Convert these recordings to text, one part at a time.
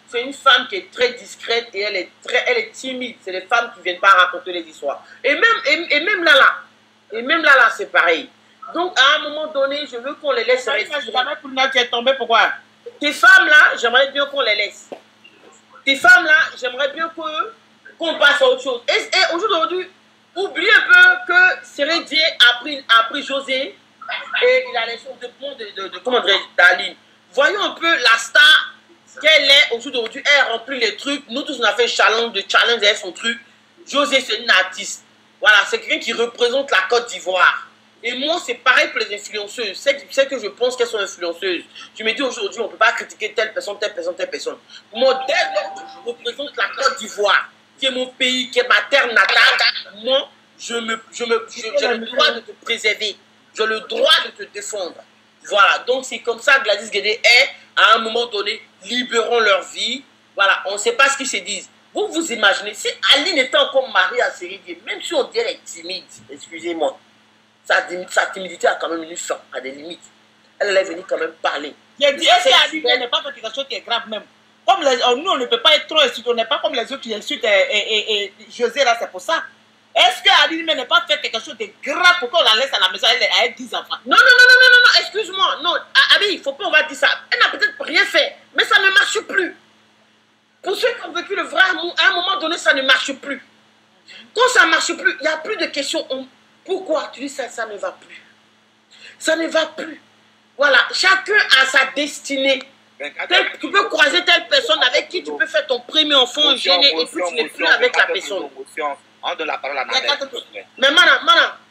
c'est une femme qui est très discrète et elle est timide. C'est les femmes qui ne viennent pas raconter les histoires. Et même là, c'est pareil. Donc, à un moment donné, je veux qu'on les laisse respirer. Tu es tombé, pourquoi? Tes femmes-là, j'aimerais bien qu'on les laisse. Tes femmes-là, j'aimerais bien qu'on passe à autre chose. Et aujourd'hui, oublie un peu que Sérédier a pris José et il a les choses d'Aline. Voyons un peu la star qu'elle est aujourd'hui. Elle remplit les trucs. Nous tous, on a fait challenge et son truc. José, c'est une artiste. Voilà, c'est quelqu'un qui représente la Côte d'Ivoire. Et moi, c'est pareil pour les influenceuses. C'est que je pense qu'elles sont influenceuses. Je me dis aujourd'hui, on ne peut pas critiquer telle personne. Moi, dès que je représente la Côte d'Ivoire, qui est mon pays, qui est ma terre natale, moi, j'ai le droit de te préserver. J'ai le droit de te défendre. Voilà, donc c'est comme ça que Gladys Guédé est, à un moment donné, libérons leur vie. Voilà, on ne sait pas ce qu'ils se disent. Vous imaginez, si Aline était encore mariée à Sérédier, même si on dit qu'elle est timide, excusez-moi, sa timidité a quand même une fin, à des limites. Elle est venue quand même parler. J'ai dit, est-ce qu'Aline n'est pas fait quelque chose qui est grave même? Comme nous, on ne peut pas être trop insultés, on n'est pas comme les autres qui insultent et José, là, c'est pour ça. Est-ce qu'Aline n'est pas fait quelque chose de grave pour qu'on la laisse à la maison avec 10 enfants? Non, excuse-moi. Non, Abi, il ne faut pas, on va dire ça. Elle n'a peut-être rien fait, mais ça ne marche plus. Pour ceux qui ont vécu le vrai amour, à un moment donné, ça ne marche plus. Quand ça ne marche plus, il n'y a plus de questions. Pourquoi tu dis ça, ça ne va plus? Ça ne va plus. Voilà, chacun a sa destinée. Tu peux croiser telle personne avec qui tu peux faire ton premier enfant gêné et puis tu n'es plus avec la personne. On donne la parole à Nadège. Mais mana,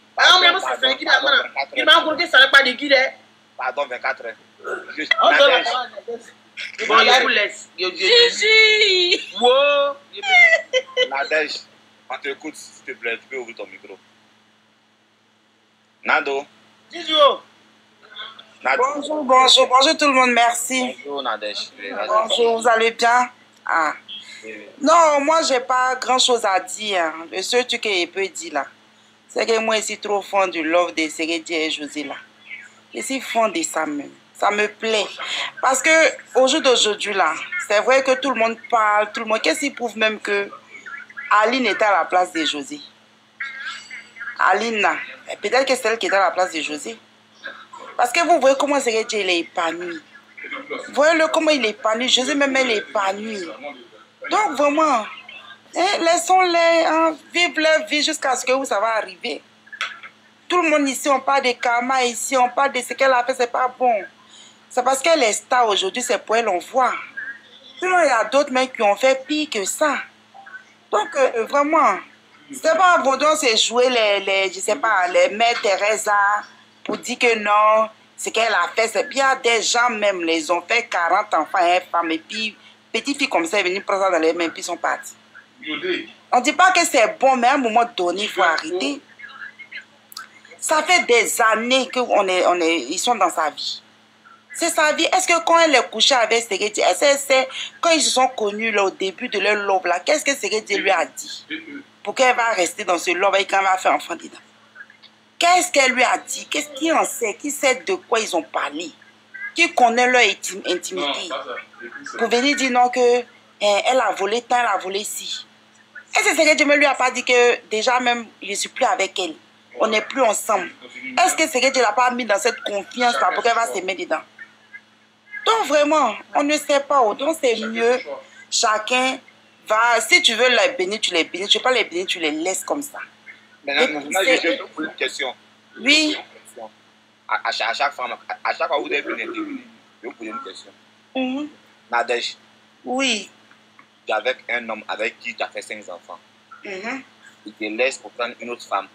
il m'a encore ça n'est pas de guide. Pardon, 24 heures. On donne la parole à Nadège. Bon, je vous laisse. Gigi! Wow! Nadège, on t'écoute, s'il te plaît, tu peux ouvrir ton micro. Nado. Gigi! Bonjour tout le monde, merci. Bonjour Nadège. Bonjour, vous allez bien? Ah. Non, moi j'ai pas grand chose à dire. Le seul truc que je peux dire là, c'est que moi je suis trop fan du love de Sérédier et José là. Je suis fan de ça même. Ça me plaît. Parce que au jour d'aujourd'hui là, c'est vrai que tout le monde parle, tout le monde. Qu'est-ce qui prouve même que Aline est à la place de José? Aline là, peut-être que c'est elle qui est à la place de José. Parce que vous voyez comment Sérédier il est épanoui. Voyez-le comment il est épanoui. José même elle est épanouie. Donc vraiment, laissons-les vivre leur vie jusqu'à ce que où ça va arriver. Tout le monde ici, on parle de karma ici, on parle de ce qu'elle a fait, c'est pas bon. C'est parce qu'elle est star aujourd'hui, c'est pour elle on voit. Sinon, il y a d'autres mecs qui ont fait pire que ça. Donc vraiment, c'est pas bon de se jouer je sais pas, les mères Teresa pour dire que non, ce qu'elle a fait, c'est bien. Des gens même, les ont fait 40 enfants et femmes et puis petite fille comme ça est venue prendre ça dans les mains puis ils sont partis. On ne dit pas que c'est bon, mais à un moment donné, il faut arrêter. Ça fait des années qu'ils sont dans sa vie. C'est sa vie. Est-ce que quand elle est couchée avec Sérédier, quand ils se sont connus là, au début de leur love, là, qu'est-ce que Sérédier lui a dit? Pour qu'elle va rester dans ce love et qu'elle va faire enfant dedans. Qu'est-ce qu'elle lui a dit? Qu'est-ce qu'il en sait? Qui sait de quoi ils ont parlé? Qui connaît leur intimité? Pour venir dire non que elle a volé tant, elle a volé ci. Est-ce que Sérédier ne lui a pas dit que déjà même je ne suis plus avec elle? On n'est plus ensemble. Est-ce que Sérédier ne l'a pas mis dans cette confiance-là pour qu'elle va se mettre dedans? Donc vraiment, on ne sait pas. Donc c'est mieux. Chacun va. Si tu veux les bénir, tu les bénis. Tu ne veux pas les bénir, tu les laisses comme ça. Maintenant, je vais vous poser une question. Oui. À chaque femme, à chaque fois où vous devez venir intervenir, je vais vous poser une question. Nadège. Oui. Tu es avec un homme avec qui tu as fait 5 enfants. Il te laisse pour prendre une autre femme.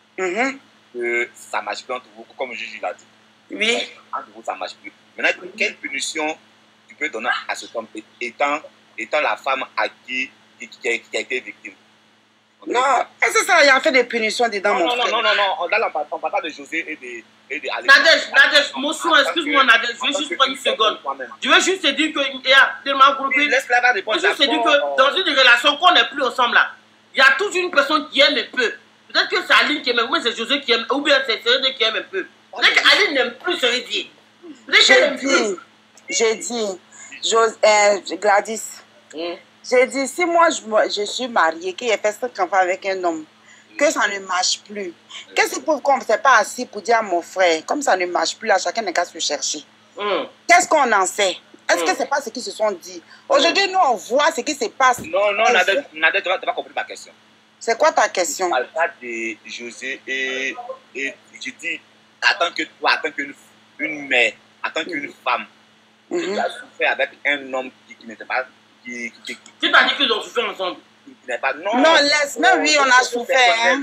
Que ça ne marche plus entre vous, comme Juju l'a dit. Oui. Entre vous, ça ne marche plus. Maintenant, quelle punition tu peux donner à cet homme étant la femme à qui a été victime? Non, est-ce que ça y a fait des punitions dedans, mon frère? Non. Là, on parle de José et de Alex. Nadège, mon soin, excuse-moi, Nadège, je vais juste prendre une seconde. Je veux juste te dire que, tellement groupé, Laisse-la répondre. je veux juste te dire que dans une relation qu'on n'est plus ensemble là, il y a toujours une personne qui aime un peu. Peut-être que c'est Aline qui aime, moi c'est José qui aime, ou bien c'est Sérédier qui aime un peu. Peut-être qu'Aline n'aime plus Sérédier. J'ai dit, Gladys, J'ai dit, si moi je suis mariée, qu'il ait fait 5 enfants avec un homme, que ça ne marche plus. Qu'est-ce qu'il faut qu'on ne s'est pas assis pour dire à mon frère, comme ça ne marche plus, là, chacun n'a qu'à se chercher. Qu'est-ce qu'on en sait? Est-ce que ce n'est pas ce qu'ils se sont dit? Aujourd'hui, nous, on voit ce qui se passe. Non, Nadège, tu n'as pas compris ma question. C'est quoi ta question? Je parle pas de José et je dis, en tant que toi, en tant qu'une mère, en tant qu'une femme, tu as souffert avec un homme qui n'était pas... Tu t'as dit qu'ils ont souffert ensemble? Qui n'est pas... Non, laisse, même oui, on a souffert. Hein?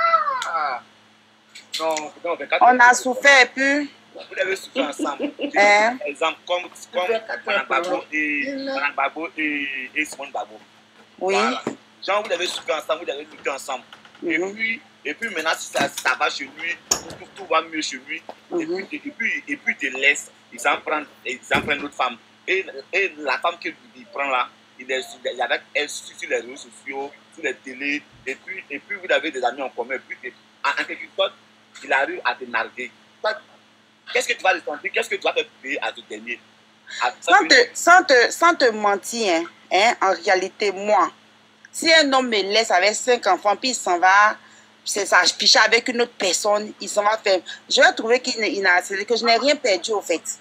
Non, on a souffert, et puis... Vous avez souffert ensemble. Par exemple, comme Madame Babo et Simone Babo. Oui. Voilà. Genre, vous avez souffert ensemble, vous avez lutté ensemble. Et puis maintenant, si ça va chez lui, tout va mieux chez lui. Et puis il te laisse, il s'en prend une autre femme. Et la femme qu'il prend là, il est avec elle sur les réseaux sociaux, sur les télés. Et puis vous avez des amis en commun. Et puis en quelque sorte, il arrive à te narguer. Qu'est-ce que tu vas ressentir? Qu'est-ce que tu vas te payer à te dernier? Sans te mentir, hein, en réalité, moi, si un homme me laisse avec 5 enfants, puis il s'en va, c'est ça, je piche avec une autre personne, il s'en va faire. Je vais trouver que je n'ai rien perdu, au fait.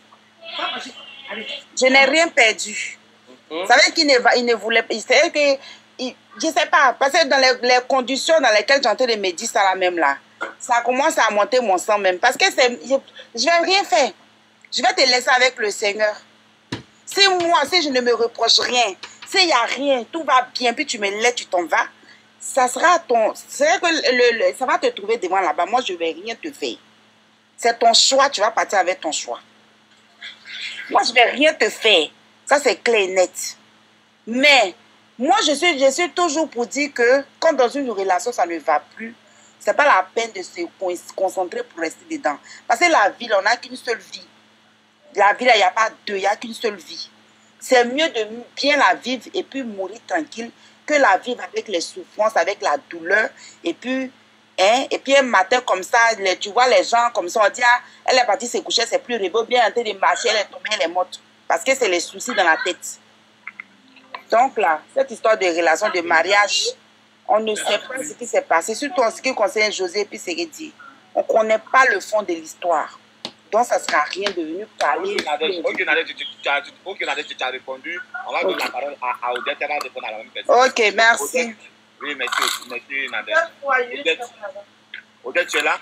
Je n'ai rien perdu. Ça veut dire qu'il ne voulait pas. C'est que, je ne sais pas, parce que dans les conditions dans lesquelles j'ai en train de me dire ça là même là, ça commence à monter mon sang même. Parce que je ne vais rien faire. Je vais te laisser avec le Seigneur. Si je ne me reproche rien, s'il n'y a rien, tout va bien, puis tu me laisses, tu t'en vas, ça sera c'est que ça va te trouver devant là-bas. Moi, je ne vais rien te faire. C'est ton choix, tu vas partir avec ton choix. Moi, je ne vais rien te faire. Ça, c'est clair et net. Mais, moi, je suis toujours pour dire que quand dans une relation, ça ne va plus, ce n'est pas la peine de se concentrer pour rester dedans. Parce que la vie, on n'a qu'une seule vie. La vie, il n'y a pas deux, il n'y a qu'une seule vie. C'est mieux de bien la vivre et puis mourir tranquille que la vivre avec les souffrances, avec la douleur. Et puis un matin comme ça, tu vois les gens comme ça, on dit, ah, elle est partie se coucher, c'est plus réveillée, bien en train de marcher, elle est tombée, elle est morte. Parce que c'est les soucis dans la tête. Donc là, cette histoire de relation de mariage, on ne sait pas ce qui s'est passé, surtout en ce qui concerne José et puis Sérédi. On ne connaît pas le fond de l'histoire. Donc, ça ne sera rien de venir parler. Ok, Nadège, tu as répondu. On va donner la parole à Odette, elle va répondre à la même personne. Ok, merci. Oui, merci Nadège. Odette, tu es là?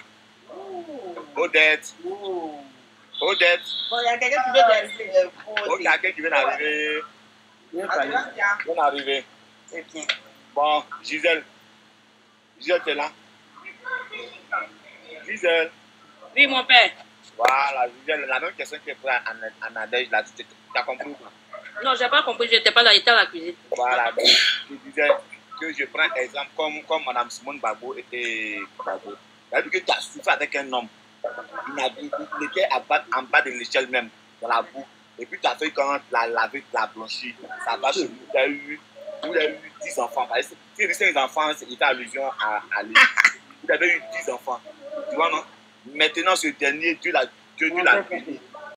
Odette. Odette. Bon, il y a quelqu'un qui vient d'arriver. Ok, quelqu'un qui vient d'arriver. Vient d'arriver. C'est bien. Bon, Gisèle. Gisèle, tu es là? Gisèle. Oui, mon père. Voilà, Gisèle, la même question que pour Nadège, là, tu as compris ou pas? Non, je n'ai pas compris, je n'étais pas dans l'état de la cuisine. Voilà, donc, je disais que je prends exemple comme Mme Simone Babo et Babo. C'est-à-dire que tu as souffert avec un homme. Il était en bas de l'échelle même, dans la boue. Et puis tu as fait quand la vie l'a blanchi. Ça va chez lui. Tu as eu 10 enfants. Si tu dis 5 enfants, c'était allusion à lui. Vous avez eu 10 enfants. Tu vois, non? Maintenant, ce dernier, Dieu l'a béni.